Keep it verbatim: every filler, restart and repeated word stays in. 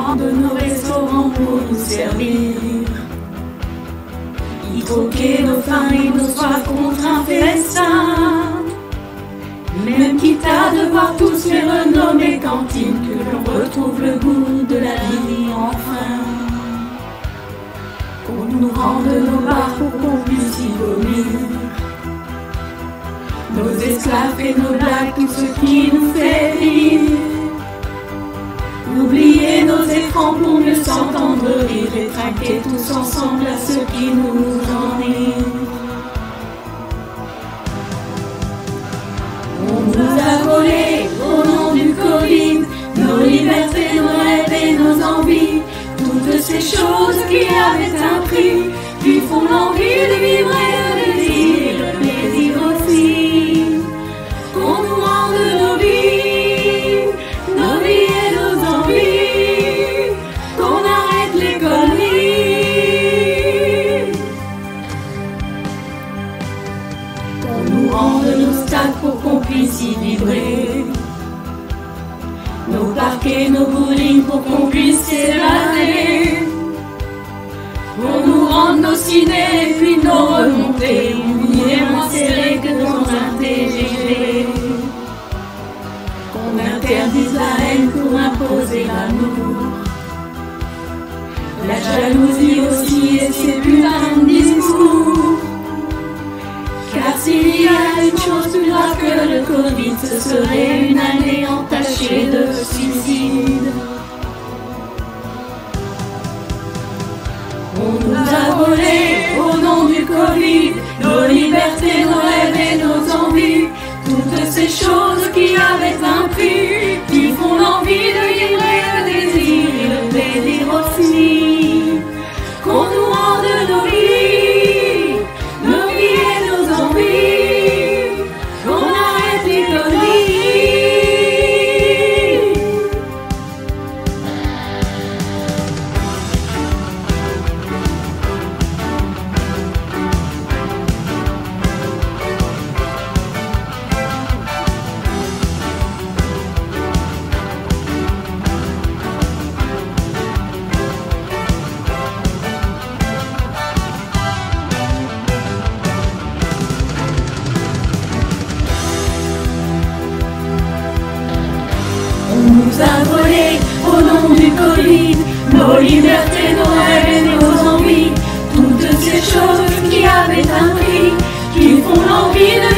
devant de nos restaurants pour nous servir. Y troquer nos faim et nos soifs contre un festin. Même quitte à devoir tous les renommer cantines, que l'on retrouve le goût de la vie enfin. Qu'on nous rende nos bars pour qu'on puisse y vomir. Nos esclaves et nos blagues, tout ce qui nous fait rire. Oublier nos écrans pour mieux s'entendre rire et traquer tous ensemble à ceux qui nous ennuient. On nous a volé au nom du Covid nos libertés, nos rêves et nos envies. Toutes ces choses qui avaient un prix, qui font l'envie de vivre et le désir, le plaisir aussi. Qu'on nous rende nos vies, nos vies et nos envies. Qu'on arrête les conneries. Qu'on nous rende nos stades pour qu'on puisse y vibrer. Nos parquets, nos bowling pour qu'on puisse s'évader. On nous rende nos ciné et puis nos remontées. On y est moins serré que dans un T G V. Qu'on interdise la haine pour imposer l'amour. La jalousie aussi et ses putains de discours. Car s'il y a une chose plus grave que le Covid, ce serait une année entachée de suicide. On nous a volé au nom du Covid nos libertés, nos rêves et nos envies. Toutes ces choses qui avaient un prix, qui font l'envie de vivre et le désir et le plaisir aussi. Qu'on nous rende nos vies, nos vies et nos envies. Qu'on arrête les conneries. On nous a volé au nom du Covid nos libertés, nos rêves et nos envies. Toutes ces choses qui avaient un prix, qui font l'envie de